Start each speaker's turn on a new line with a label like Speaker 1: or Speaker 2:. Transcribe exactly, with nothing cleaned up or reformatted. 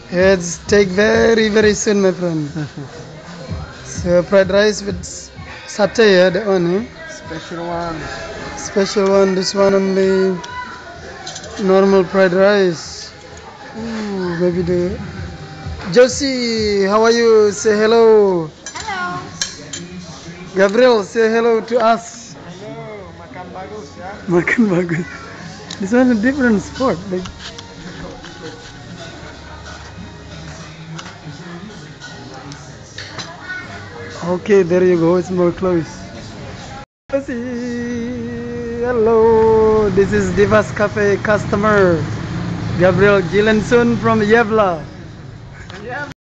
Speaker 1: It's take very very soon, my friend. So fried rice with s- satay, yeah, that one, eh?
Speaker 2: Special one.
Speaker 1: Special one. This one only normal fried rice. Ooh, maybe the Josie, how are you? Say hello.
Speaker 3: Hello.
Speaker 1: Gabriel, say hello to us.
Speaker 2: Hello, makan bagus ya.
Speaker 1: Makan bagus. This one a different spot. Like, okay, there you go. It's more close. Josie, hello. This is Divas Cafe customer. Gabriel Gyllensund from Yevla.
Speaker 2: Yeah.